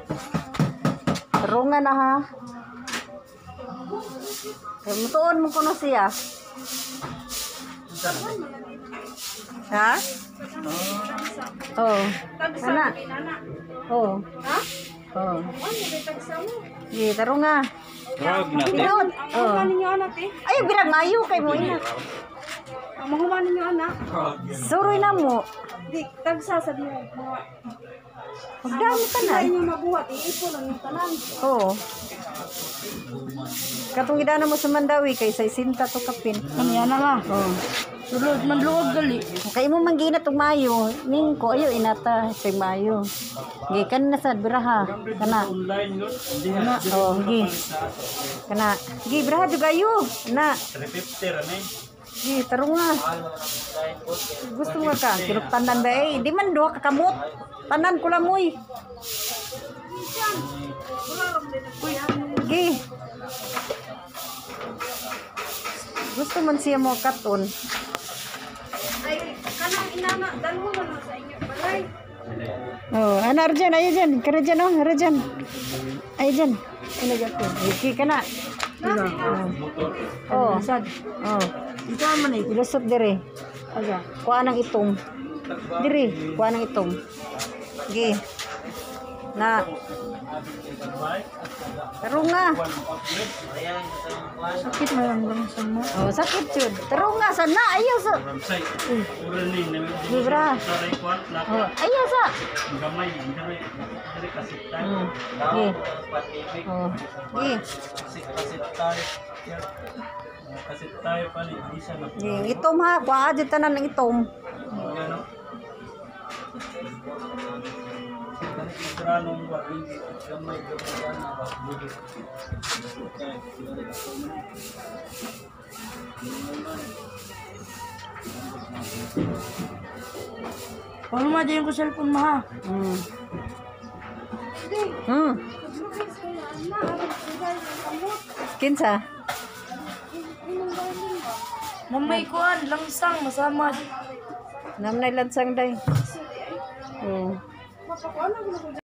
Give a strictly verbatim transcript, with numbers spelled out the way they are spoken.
Tarungan na ha. Kaya mutuon mo kuno siya. Ha? Oh. Ana. Oh. Ha? Oh. Di tarunga. Wag na. Pinod. Oh. Ninyo anak eh. Ay birag mayo kay mo ina. Ang mahuman ninyo anak. Suroy na mo. Di tagsa sa diyo mga Magdami ka na. inyo mabuhat iipon lang yung tanan. Oo. Katong gidana mo sa Mandawi kay sa isinta to kapin. Ano yan na nga? Oh. Sulod man luog gali. Kay mo manggina tong Mayo, ning ko ayo inata sa Mayo. Gikan na sad biraha kana. Kana oh gi. Kana gi biraha juga ayo na. three fifty ra ni. Gi tarunga. Gusto nga ka kirok tanan ba eh di man duha ka kamot. Tanan ko lang moy. Gi. Gusto man siya mo katon. Ay kanang inana dalho na sa inyo balay. Oh, ana arjan ayo jan, kara jan oh, ara jan. Ayo jan. Ano gato? Iki kana. Oh, sad. Oh. Ito man eh, ilusot dire. Aja, kuha nang itong. Dire, kuha nang itong. Gi. Na. Tarunga. Sakit man lang lang sa mo. Oh, sakit jud. Tarunga sana ayo sa. Ramsay. Ura ni na. Libra. Saray kwat na. Oh, ayo sa. Gamay, gamay. Dili kasi tayo. Gi. Oh. Gi. Kasi kasi tayo. Kasi tayo pa ni isa na. Gi, itom ha, kuha jud tanan ng itom. Ano? Ikranong ba gamay gamay na ba buhi. Paano ma diyan ko cellphone mo ha? Hmm. Hmm. Kinsa? Mamay kuan langsang masama. Namnay lansang day. Oh. Mapakuan na